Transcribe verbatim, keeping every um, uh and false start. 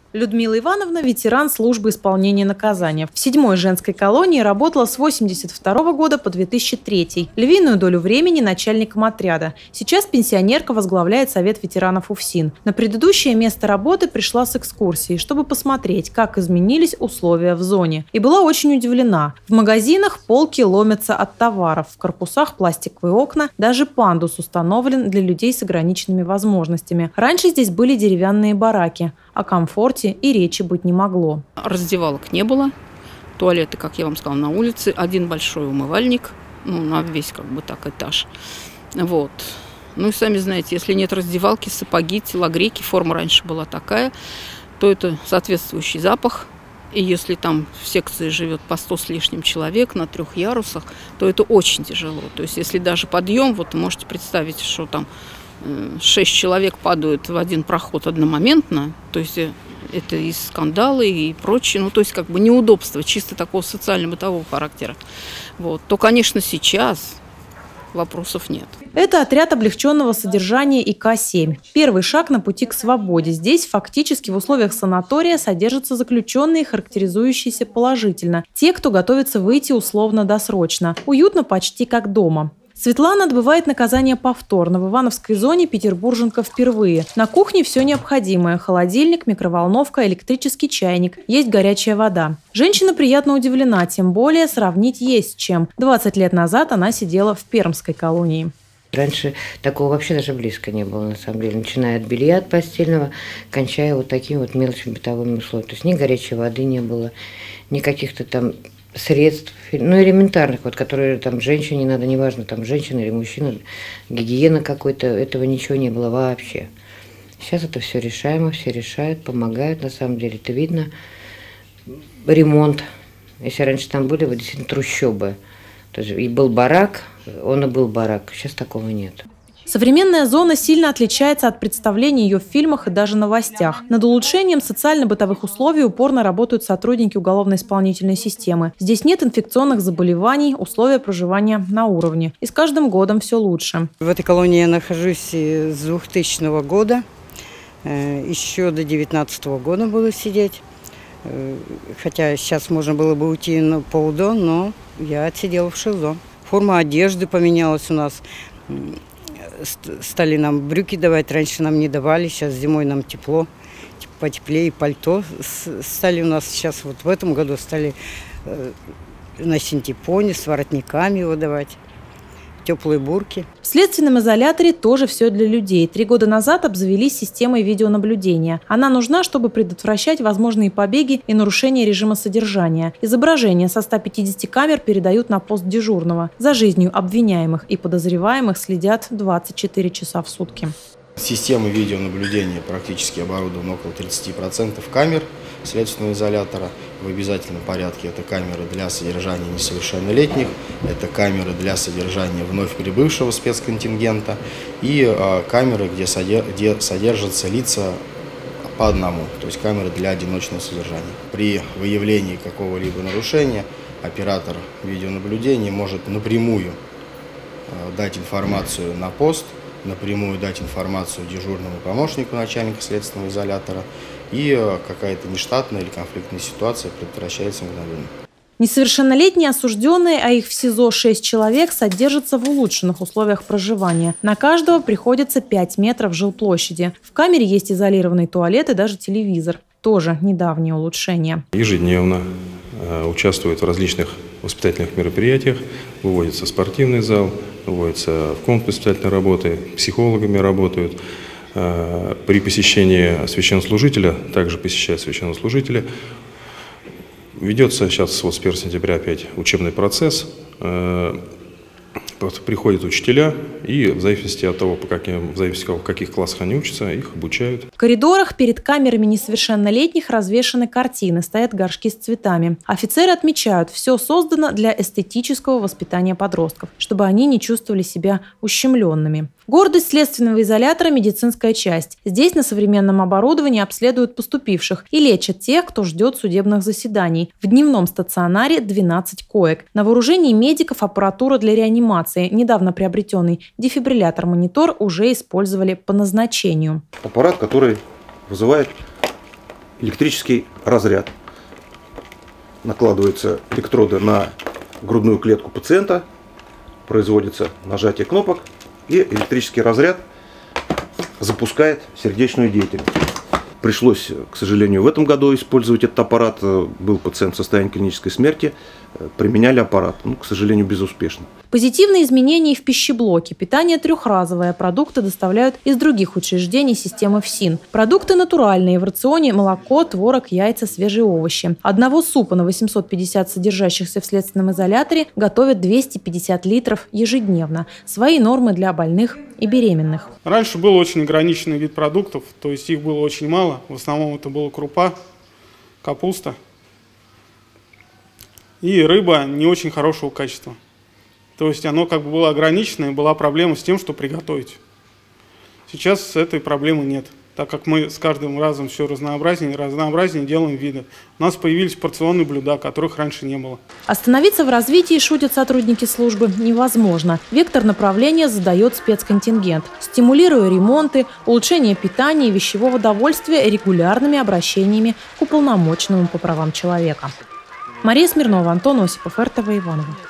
Людмила Ивановна – ветеран службы исполнения наказания. В седьмой женской колонии работала с восемьдесят второго года по две тысячи третий. Львиную долю времени начальником отряда. Сейчас пенсионерка возглавляет Совет ветеранов УФСИН. На предыдущее место работы пришла с экскурсией, чтобы посмотреть, как изменились условия в зоне. И была очень удивлена. В магазинах полки ломятся от товаров, в корпусах пластиковые окна, даже пандус установлен для людей с ограниченными возможностями. Раньше здесь были деревянные бараки. О комфорте и речи быть не могло. Раздевалок не было. Туалеты, как я вам сказала, на улице. Один большой умывальник, ну, на весь как бы так этаж. Вот. Ну и сами знаете, если нет раздевалки, сапоги, телогрейки, форма раньше была такая, то это соответствующий запах. И если там в секции живет по сто с лишним человек на трех ярусах, то это очень тяжело. То есть если даже подъем, вот можете представить, что там шесть человек падают в один проход одномоментно, то есть это и скандалы, и прочее, ну то есть как бы неудобства, чисто такого социально-бытового характера. Вот. То, конечно, сейчас вопросов нет. Это отряд облегченного содержания И К семь. Первый шаг на пути к свободе. Здесь фактически в условиях санатория содержатся заключенные, характеризующиеся положительно. Те, кто готовится выйти условно-досрочно. Уютно почти как дома. Светлана отбывает наказание повторно. В Ивановской зоне петербурженка впервые. На кухне все необходимое. Холодильник, микроволновка, электрический чайник. Есть горячая вода. Женщина приятно удивлена, тем более сравнить есть с чем. двадцать лет назад она сидела в Пермской колонии. Раньше такого вообще даже близко не было, на самом деле. Начиная от белья, от постельного, кончая вот такими вот мелочными бытовыми условиями. То есть ни горячей воды не было, ни каких-то там средств, ну, элементарных, вот, которые там женщине надо, неважно, там, женщина или мужчина, гигиена какой-то, этого ничего не было вообще. Сейчас это все решаемо, все решают, помогают, на самом деле, это видно. Ремонт. Если раньше там были, вот, действительно, трущобы, то есть и был барак, он и был барак, сейчас такого нет. Современная зона сильно отличается от представлений ее в фильмах и даже новостях. Над улучшением социально-бытовых условий упорно работают сотрудники уголовно-исполнительной системы. Здесь нет инфекционных заболеваний, условия проживания на уровне. И с каждым годом все лучше. В этой колонии я нахожусь с двухтысячного года. Еще до две тысячи девятнадцатого года буду сидеть. Хотя сейчас можно было бы уйти на полдо, но я отсидела в ШИЗО. Форма одежды поменялась у нас. Стали нам брюки давать, раньше нам не давали, сейчас зимой нам тепло, потеплее, пальто стали у нас сейчас, вот в этом году стали на синтепоне с воротниками его давать, теплые бурки. В следственном изоляторе тоже все для людей. Три года назад обзавелись системой видеонаблюдения. Она нужна, чтобы предотвращать возможные побеги и нарушения режима содержания. Изображения со ста пятидесяти камер передают на пост дежурного. За жизнью обвиняемых и подозреваемых следят двадцать четыре часа в сутки. Система видеонаблюдения практически оборудована около тридцати процентов камер следственного изолятора. В обязательном порядке это камеры для содержания несовершеннолетних, это камеры для содержания вновь прибывшего спецконтингента и э, камеры, где, содер где содержатся лица по одному, то есть камеры для одиночного содержания. При выявлении какого-либо нарушения оператор видеонаблюдения может напрямую э, дать информацию на пост, напрямую дать информацию дежурному помощнику начальника следственного изолятора, и какая-то нештатная или конфликтная ситуация предотвращается мгновенно. Несовершеннолетние осужденные, а их в СИЗО шесть человек, содержатся в улучшенных условиях проживания. На каждого приходится пять метров жилплощади. В камере есть изолированный туалет и даже телевизор. Тоже недавнее улучшение. Ежедневно э, участвуют в различных воспитательных мероприятиях, выводится в спортивный зал, выводится в комнату воспитательной работы, психологами работают. При посещении священнослужителя, также посещают священнослужителя. Ведется сейчас вот с первого сентября опять учебный процесс. Приходят учителя и в зависимости от того, по каким, в зависимости от того, в каких классах они учатся, их обучают. В коридорах перед камерами несовершеннолетних развешаны картины, стоят горшки с цветами. Офицеры отмечают, все создано для эстетического воспитания подростков, чтобы они не чувствовали себя ущемленными. Гордость следственного изолятора – медицинская часть. Здесь на современном оборудовании обследуют поступивших и лечат тех, кто ждет судебных заседаний. В дневном стационаре двенадцать коек. На вооружении медиков аппаратура для реанимации. Недавно приобретенный дефибриллятор-монитор уже использовали по назначению. Аппарат, который вызывает электрический разряд. Накладываются электроды на грудную клетку пациента, производится нажатие кнопок, и электрический разряд запускает сердечную деятельность. Пришлось, к сожалению, в этом году использовать этот аппарат. Был пациент в состоянии клинической смерти, применяли аппарат, но, к сожалению, безуспешно. Позитивные изменения и в пищеблоке. Питание трехразовое. Продукты доставляют из других учреждений системы ФСИН. Продукты натуральные. В рационе молоко, творог, яйца, свежие овощи. Одного супа на восемьсот пятьдесят содержащихся в следственном изоляторе готовят двести пятьдесят литров ежедневно. Свои нормы для больных и беременных. Раньше был очень ограниченный вид продуктов, то есть их было очень мало. В основном это была крупа, капуста и рыба не очень хорошего качества. То есть оно как бы было ограничено, и была проблема с тем, что приготовить. Сейчас этой проблемы нет, так как мы с каждым разом все разнообразнее и разнообразнее делаем виды. У нас появились порционные блюда, которых раньше не было. Остановиться в развитии, шутят сотрудники службы, невозможно. Вектор направления задает спецконтингент, стимулируя ремонты, улучшение питания и вещевого довольствия регулярными обращениями к уполномоченному по правам человека. Мария Смирнова, Антон Осипов, эр тэ вэ Иваново.